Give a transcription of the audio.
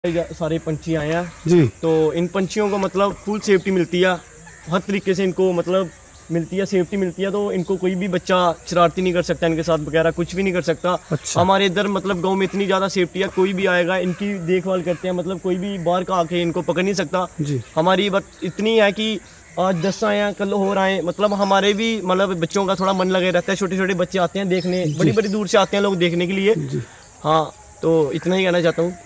सारे पंछी आए हैं जी। तो इन पंछियों को मतलब फुल सेफ्टी मिलती है, हर तरीके से इनको मतलब मिलती है, सेफ्टी मिलती है। तो इनको कोई भी बच्चा शरारती नहीं कर सकता, इनके साथ वगैरह कुछ भी नहीं कर सकता। अच्छा। हमारे इधर मतलब गांव में इतनी ज़्यादा सेफ्टी है, कोई भी आएगा इनकी देखभाल करते हैं, मतलब कोई भी बाहर का आके इनको पकड़ नहीं सकता। जी। हमारी बात इतनी है कि आज 10 आए हैं, कल हो रहे हैं, मतलब हमारे भी मतलब बच्चों का थोड़ा मन लगे रहता है। छोटे छोटे बच्चे आते हैं देखने, बड़ी बड़ी दूर से आते हैं लोग देखने के लिए। जी। हाँ, तो इतना ही कहना चाहता हूँ।